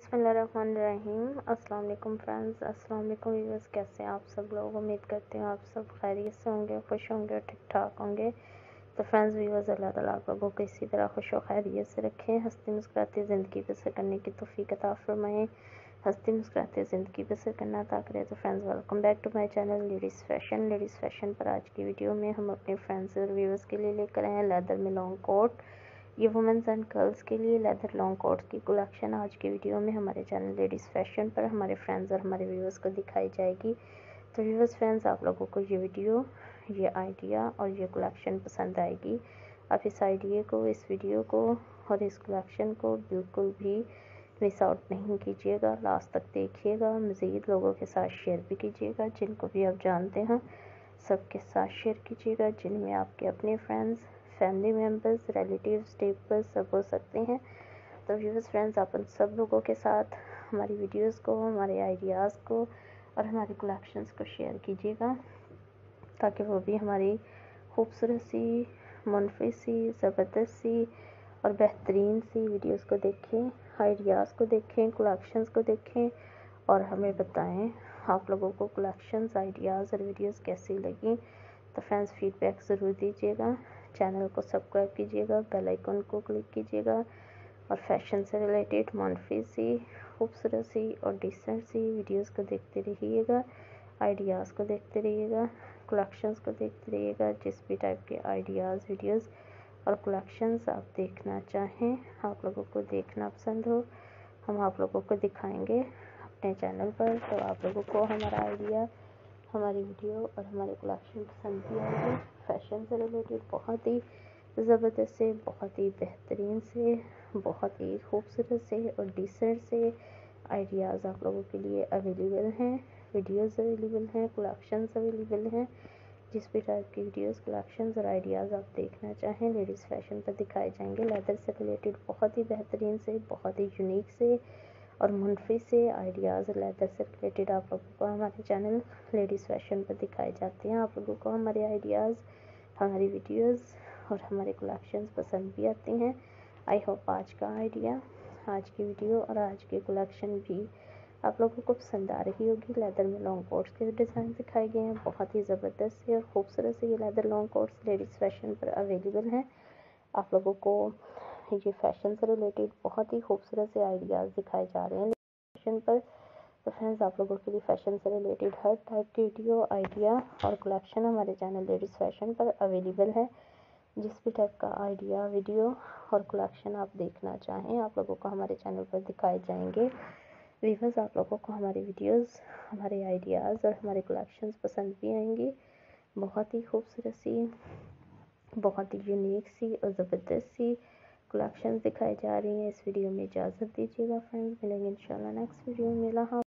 बिस्मिल्लाहिर्रहमानिर्रहीम। अस्सलाम वालेकुम फ्रेंड्स, अस्सलाम वालेकुम व्यूअर्स। कैसे हैं आप सब लोग? उम्मीद करती हूँ आप सब खैरियत से होंगे, खुश होंगे और ठीक ठाक होंगे। तो फ्रेंड्स व्यूअर्स, अल्लाह ताला आप लोगों को इसी तरह खुश और खैरियत से रखें, हंसती मुस्कुराती ज़िंदगी बसर करने की तौफीक अता फरमाएं। हंसती मुस्कुराती ज़िंदगी बसर करना अता करें। तो friends welcome back to my channel ladies fashion पर आज की वीडियो में हम अपने फ्रेंड्स और व्यूअर्स के लिए लेकर आए हैं लेदर में लॉन्ग कोट। ये वुमेंस एंड गर्ल्स के लिए लेदर लॉन्ग कोट्स की कलेक्शन आज की वीडियो में हमारे चैनल लेडीज़ फैशन पर हमारे फ्रेंड्स और हमारे व्यूअर्स को दिखाई जाएगी। तो व्यूअर्स फ्रेंड्स, आप लोगों को ये वीडियो, ये आइडिया और ये कलेक्शन पसंद आएगी। आप इस आइडिया को, इस वीडियो को और इस कलेक्शन को बिल्कुल भी मिस आउट नहीं कीजिएगा, लास्ट तक देखिएगा। मज़ीद लोगों के साथ शेयर भी कीजिएगा, जिनको भी आप जानते हैं सबके साथ शेयर कीजिएगा, जिनमें आपके अपने friends, family members, relatives, neighbours सब हो सकते हैं। तो व्यूअर्स फ्रेंड्स, आप उन सब लोगों के साथ हमारी वीडियोस को, हमारे आइडियाज़ को और हमारी कलेक्शंस को शेयर कीजिएगा, ताकि वो भी हमारी खूबसूरत सी, मुनफिस सी, ज़बरदस्त सी और बेहतरीन सी वीडियोस को देखें, आइडियाज़ को देखें, कलेक्शंस को देखें और हमें बताएं आप लोगों को कलेक्शंस, आइडियाज़ और वीडियोस कैसी लगी। तो फ्रेंड्स फीडबैक ज़रूर दीजिएगा, चैनल को सब्सक्राइब कीजिएगा, बेल आइकन को क्लिक कीजिएगा और फैशन से रिलेटेड मुनफिस सी, खूबसूरत सी और डिसेंट सी वीडियोस को देखते रहिएगा, आइडियाज़ को देखते रहिएगा, कलेक्शंस को देखते रहिएगा। जिस भी टाइप के आइडियाज़, वीडियोस और कलेक्शंस आप देखना चाहें, आप लोगों को देखना पसंद हो, हम आप लोगों को दिखाएंगे अपने चैनल पर। तो आप लोगों को हमारा आइडिया, हमारी वीडियो और हमारे कलेक्शन पसंद भी आएंगे। फैशन से रिलेटेड बहुत ही ज़बरदस्त से, बहुत ही बेहतरीन से, बहुत ही खूबसूरत से और डिसेंट से आइडियाज़ आप लोगों के लिए अवेलेबल हैं, वीडियोस अवेलेबल हैं, कलेक्शंस अवेलेबल हैं। जिस भी टाइप की वीडियोस, कलेक्शंस और आइडियाज़ आप देखना चाहें लेडीज़ फैशन पर दिखाए जाएंगे। लेदर से रिलेटेड बहुत ही बेहतरीन से, बहुत ही यूनिक से और मुनफिस से आइडियाज़ लेदर से रिलेटेड आप लोगों को हमारे चैनल लेडीज़ फैशन पर दिखाए जाते हैं। आप लोगों को हमारे आइडियाज़, हमारी वीडियोस और हमारे कलेक्शंस पसंद भी आते हैं। आई होप आज का आइडिया, आज की वीडियो और आज की कलेक्शन भी आप लोगों को पसंद आ रही होगी। लेदर में लॉन्ग कोट्स के डिज़ाइन दिखाए गए हैं, बहुत ही ज़बरदस्त से और ख़ूबसूरत से ये leather long coats ladies fashion पर अवेलेबल हैं। आप लोगों को ये फैशन से रिलेटेड बहुत ही खूबसूरत से आइडियाज़ दिखाए जा रहे हैं फैशन पर। तो फ्रेंड्स, आप लोगों के लिए फैशन से रिलेटेड हर टाइप की वीडियो, आइडिया और कलेक्शन हमारे चैनल लेडीज़ फैशन पर अवेलेबल है। जिस भी टाइप का आइडिया, वीडियो और कलेक्शन आप देखना चाहें, आप लोगों को हमारे चैनल पर दिखाए जाएंगे। व्यूअर्स, आप लोगों को हमारी वीडियोस, हमारे आइडियाज़ और हमारे कलेक्शंस पसंद भी आएंगे। बहुत ही खूबसूरत सी, बहुत ही यूनिक सी और ज़बरदस्त सी कलेक्शंस दिखाई जा रही हैं। इस वीडियो में इजाज़त दीजिएगा फ्रेंड्स, मिलेंगे इंशाल्लाह नेक्स्ट वीडियो में।